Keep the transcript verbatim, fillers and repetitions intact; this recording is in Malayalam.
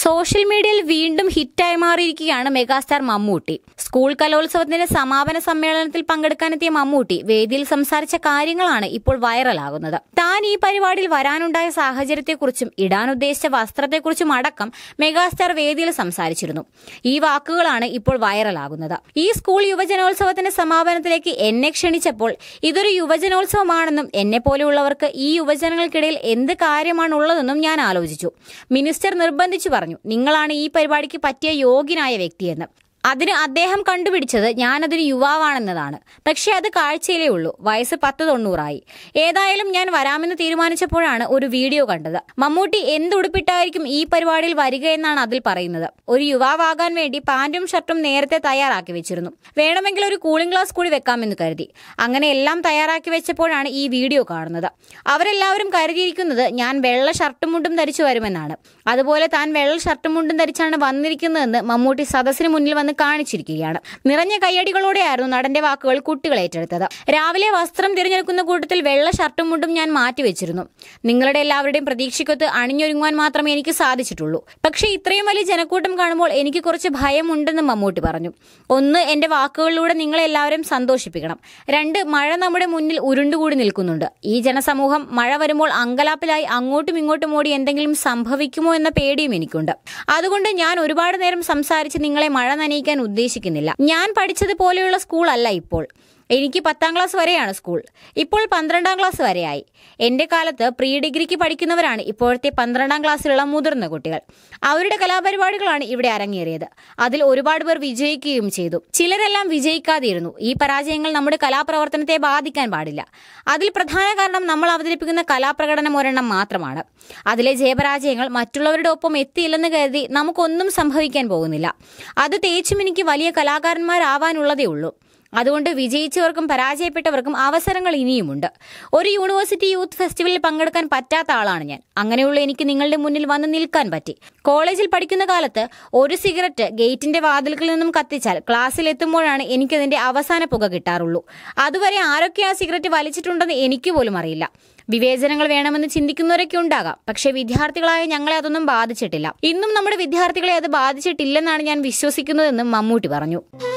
സോഷ്യൽ മീഡിയയിൽ വീണ്ടും ഹിറ്റായി മാറിയിരിക്കുകയാണ് മെഗാസ്റ്റാർ മമ്മൂട്ടി. സ്കൂൾ കലോത്സവത്തിന്റെ സമാപന സമ്മേളനത്തിൽ പങ്കെടുക്കാനെത്തിയ മമ്മൂട്ടി വേദിയിൽ സംസാരിച്ച കാര്യങ്ങളാണ് ഇപ്പോൾ വൈറലാകുന്നത്. താൻ ഈ പരിപാടിയിൽ വരാനുണ്ടായ സാഹചര്യത്തെക്കുറിച്ചും ഇടാൻ ഉദ്ദേശിച്ച വസ്ത്രത്തെക്കുറിച്ചും അടക്കം മെഗാസ്റ്റാർ വേദിയിൽ സംസാരിച്ചിരുന്നു. ഈ വാക്കുകളാണ് ഇപ്പോൾ വൈറലാകുന്നത്. ഈ സ്കൂൾ യുവജനോത്സവത്തിന്റെ സമാപനത്തിലേക്ക് എന്നെ ക്ഷണിച്ചപ്പോൾ ഇതൊരു യുവജനോത്സവമാണെന്നും എന്നെ പോലെയുള്ളവർക്ക് ഈ യുവജനങ്ങൾക്കിടയിൽ എന്ത് കാര്യമാണുള്ളതെന്നും ഞാൻ ആലോചിച്ചു. മിനിസ്റ്റർ നിർബന്ധിച്ചു പറഞ്ഞു, നിങ്ങളാണ് ഈ പരിപാടിക്ക് പറ്റിയ യോഗ്യനായ വ്യക്തിയെന്ന്. അതിന് അദ്ദേഹം കണ്ടുപിടിച്ചത് ഞാനതൊരു യുവാവാണെന്നതാണ്. പക്ഷെ അത് കാഴ്ചയിലേ ഉള്ളൂ. വയസ്സ് പത്ത് തൊണ്ണൂറായി. ഏതായാലും ഞാൻ വരാമെന്ന് തീരുമാനിച്ചപ്പോഴാണ് ഒരു വീഡിയോ കണ്ടത്. മമ്മൂട്ടി എന്തുടുപ്പിട്ടായിരിക്കും ഈ പരിപാടിയിൽ വരിക എന്നാണ് അതിൽ പറയുന്നത്. ഒരു യുവാവാകാൻ വേണ്ടി പാന്റും ഷർട്ടും നേരത്തെ തയ്യാറാക്കി വെച്ചിരുന്നു. വേണമെങ്കിൽ ഒരു കൂളിംഗ് ഗ്ലാസ് കൂടി വെക്കാമെന്ന് കരുതി. അങ്ങനെ എല്ലാം തയ്യാറാക്കി വെച്ചപ്പോഴാണ് ഈ വീഡിയോ കാണുന്നത്. അവരെല്ലാവരും കരുതിയിരിക്കുന്നത് ഞാൻ വെള്ള ഷർട്ടും മുണ്ടും ധരിച്ചു വരുമെന്നാണ്. അതുപോലെ താൻ വെള്ള ഷർട്ടും മുണ്ടും ധരിച്ചാണ് വന്നിരിക്കുന്നതെന്ന് മമ്മൂട്ടി സദസ്സിന് മുന്നിൽ വന്ന് കാണിച്ചിരിക്കുകയാണ്. നിറഞ്ഞ കയ്യടികളോടെയായിരുന്നു നടന്റെ വാക്കുകൾ കുട്ടികൾ ഏറ്റെടുത്തത്. രാവിലെ വസ്ത്രം തിരഞ്ഞെടുക്കുന്ന കൂട്ടത്തിൽ വെള്ള ഷർട്ടും മുണ്ടും ഞാൻ മാറ്റിവെച്ചിരുന്നു. നിങ്ങളുടെ എല്ലാവരുടെയും പ്രതീക്ഷയ്ക്കൊത്ത് അണിഞ്ഞൊരുങ്ങുവാൻ മാത്രമേ എനിക്ക് സാധിച്ചിട്ടുള്ളൂ. പക്ഷേ ഇത്രയും വലിയ ജനക്കൂട്ടം കാണുമ്പോൾ എനിക്ക് കുറച്ച് ഭയമുണ്ടെന്ന് മമ്മൂട്ടി പറഞ്ഞു. ഒന്ന്, എന്റെ വാക്കുകളിലൂടെ നിങ്ങളെല്ലാവരും സന്തോഷിപ്പിക്കണം. രണ്ട്, മഴ നമ്മുടെ മുന്നിൽ ഉരുണ്ടുകൂടി നിൽക്കുന്നുണ്ട്. ഈ ജനസമൂഹം മഴ വരുമ്പോൾ അങ്കലാപ്പിലായി അങ്ങോട്ടും ഇങ്ങോട്ടും ഓടി എന്തെങ്കിലും സംഭവിക്കുമോ എന്ന പേടിയും എനിക്കുണ്ട്. അതുകൊണ്ട് ഞാൻ ഒരുപാട് നേരം സംസാരിച്ച് നിങ്ങളെ മഴ നനയിക്കാൻ ഉദ്ദേശിക്കുന്നില്ല. ഞാൻ പഠിച്ചതുപോലെയുള്ള സ്കൂൾ അല്ല ഇപ്പോൾ. എനിക്ക് പത്താം ക്ലാസ് വരെയാണ് സ്കൂൾ. ഇപ്പോൾ പന്ത്രണ്ടാം ക്ലാസ് വരെയായി. എന്റെ കാലത്ത് പ്രീ ഡിഗ്രിക്ക് പഠിക്കുന്നവരാണ് ഇപ്പോഴത്തെ പന്ത്രണ്ടാം ക്ലാസ്സിലുള്ള മുതിർന്ന കുട്ടികൾ. അവരുടെ കലാപരിപാടികളാണ് ഇവിടെ അരങ്ങേറിയത്. അതിൽ ഒരുപാട് പേർ വിജയിക്കുകയും ചെയ്തു. ചിലരെല്ലാം വിജയിക്കാതിരുന്നു. ഈ പരാജയങ്ങൾ നമ്മുടെ കലാപ്രവർത്തനത്തെ ബാധിക്കാൻ പാടില്ല. അതിൽ പ്രധാന കാരണം നമ്മൾ അവതരിപ്പിക്കുന്ന കലാപ്രകടനം ഒരെണ്ണം മാത്രമാണ്. അതിലെ ജയപരാജയങ്ങൾ മറ്റുള്ളവരുടെ ഒപ്പം എത്തിയില്ലെന്ന് കരുതി നമുക്കൊന്നും സംഭവിക്കാൻ പോകുന്നില്ല. അത് തേച്ചും എനിക്ക് വലിയ കലാകാരന്മാരാവാനുള്ളതേ ഉള്ളൂ. അതുകൊണ്ട് വിജയിച്ചവർക്കും പരാജയപ്പെട്ടവർക്കും അവസരങ്ങൾ ഇനിയുമുണ്ട്. ഒരു യൂണിവേഴ്സിറ്റി യൂത്ത് ഫെസ്റ്റിവലിൽ പങ്കെടുക്കാൻ പറ്റാത്ത ആളാണ് ഞാൻ. അങ്ങനെയുള്ള എനിക്ക് നിങ്ങളുടെ മുന്നിൽ വന്ന് നിൽക്കാൻ പറ്റി. കോളേജിൽ പഠിക്കുന്ന കാലത്ത് ഒരു സിഗരറ്റ് ഗേറ്റിന്റെ വാതിൽക്കിൽ നിന്നും കത്തിച്ചാൽ ക്ലാസ്സിൽ എത്തുമ്പോഴാണ് എനിക്കതിന്റെ അവസാന പുക കിട്ടാറുള്ളൂ. അതുവരെ ആരൊക്കെ ആ സിഗരറ്റ് വലിച്ചിട്ടുണ്ടെന്ന് എനിക്ക് പോലും അറിയില്ല. വിവേചനങ്ങൾ വേണമെന്ന് ചിന്തിക്കുന്നവരൊക്കെ ഉണ്ടാകാം. പക്ഷെ വിദ്യാർത്ഥികളായ ഞങ്ങളെ അതൊന്നും ബാധിച്ചിട്ടില്ല. ഇന്നും നമ്മുടെ വിദ്യാർത്ഥികളെ അത് ബാധിച്ചിട്ടില്ലെന്നാണ് ഞാൻ വിശ്വസിക്കുന്നതെന്നും മമ്മൂട്ടി പറഞ്ഞു.